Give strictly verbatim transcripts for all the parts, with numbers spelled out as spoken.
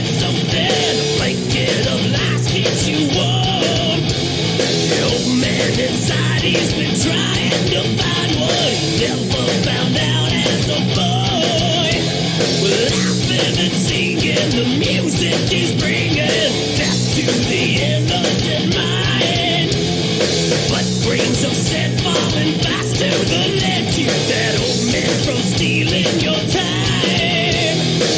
it's something. A blanket of lies keeps you warm. The old man inside, he's been trying to find what he never found out as a boy. Well, laughing and singing, the music is bringing death to the innocent mind. But grains of sand falling fast to the land keep that old man from stealing your time.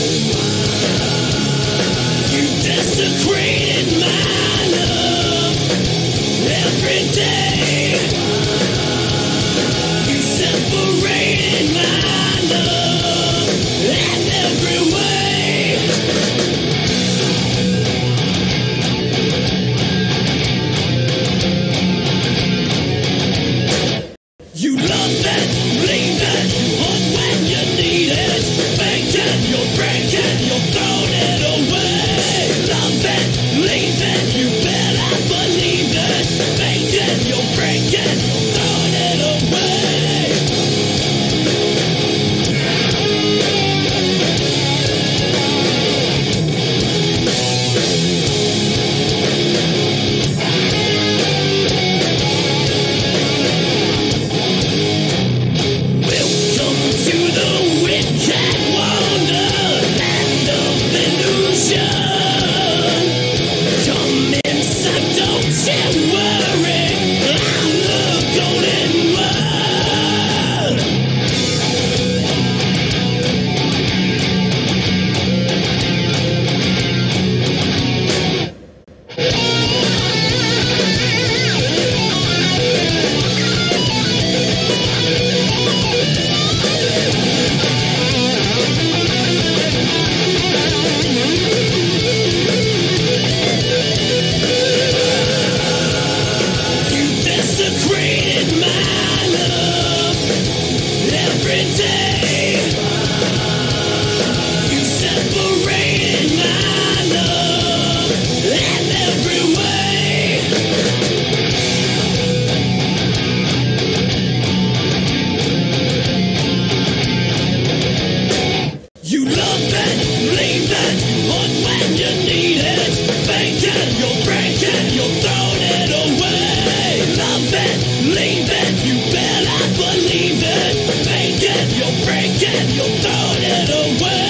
You desecrated my love every day. You separated my love in every way. You love it, believe it, hope when you need it. Fake it, you're breaking, you're throwing it away. Love it, believe it, you better believe it. Fake it, you're breaking, you're throwing it away. Welcome to the wicked wonderland of illusion. Come inside, don't you worry, I'm the golden one. You desecrated my love every day. You separated my love in every way. You love it, believe it, hope when you need it. Fake it, you're breaking, you're throwing it away. Love it, believe it, you better believe it. Fake it, you're breaking, you're throwing it away.